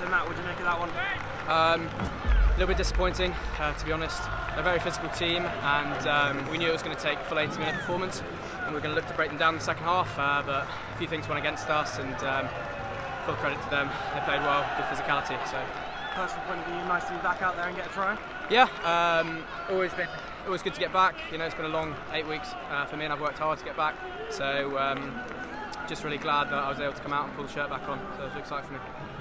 Matt, what do you make of that one? A little bit disappointing, to be honest. They're a very physical team, and we knew it was going to take a full 80-minute performance, and we were going to look to break them down in the second half, but a few things went against us, and full credit to them. They played well, good physicality. So, personal point of view, nice to be back out there and get a try. Yeah, always good to get back. You know, it's been a long 8 weeks for me, and I've worked hard to get back. So, just really glad that I was able to come out and pull the shirt back on. So it was exciting for me.